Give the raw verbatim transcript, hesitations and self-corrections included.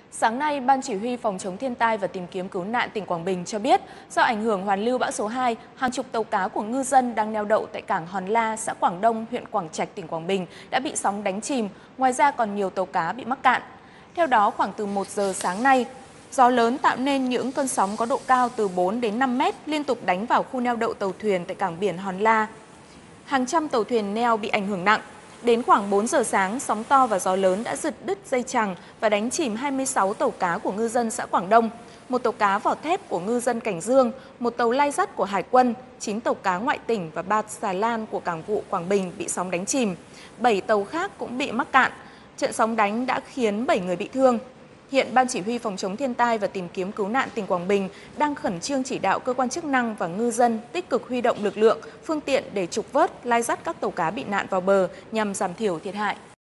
Sáng nay, Ban Chỉ huy Phòng chống thiên tai và tìm kiếm cứu nạn tỉnh Quảng Bình cho biết, do ảnh hưởng hoàn lưu bão số hai, hàng chục tàu cá của ngư dân đang neo đậu tại cảng Hòn La, xã Quảng Đông, huyện Quảng Trạch, tỉnh Quảng Bình đã bị sóng đánh chìm. Ngoài ra còn nhiều tàu cá bị mắc cạn. Theo đó, khoảng từ một giờ sáng nay, gió lớn tạo nên những cơn sóng có độ cao từ bốn đến năm mét liên tục đánh vào khu neo đậu tàu thuyền tại cảng biển Hòn La. Hàng trăm tàu thuyền neo bị ảnh hưởng nặng. Đến khoảng bốn giờ sáng, sóng to và gió lớn đã giật đứt dây chằng và đánh chìm hai mươi sáu tàu cá của ngư dân xã Quảng Đông, một tàu cá vỏ thép của ngư dân Cảnh Dương, một tàu lai dắt của Hải quân, chín tàu cá ngoại tỉnh và ba xà lan của cảng vụ Quảng Bình bị sóng đánh chìm. bảy tàu khác cũng bị mắc cạn. Trận sóng đánh đã khiến bảy người bị thương. Hiện Ban Chỉ huy Phòng chống thiên tai và tìm kiếm cứu nạn tỉnh Quảng Bình đang khẩn trương chỉ đạo cơ quan chức năng và ngư dân tích cực huy động lực lượng, phương tiện để trục vớt, lai dắt các tàu cá bị nạn vào bờ nhằm giảm thiểu thiệt hại.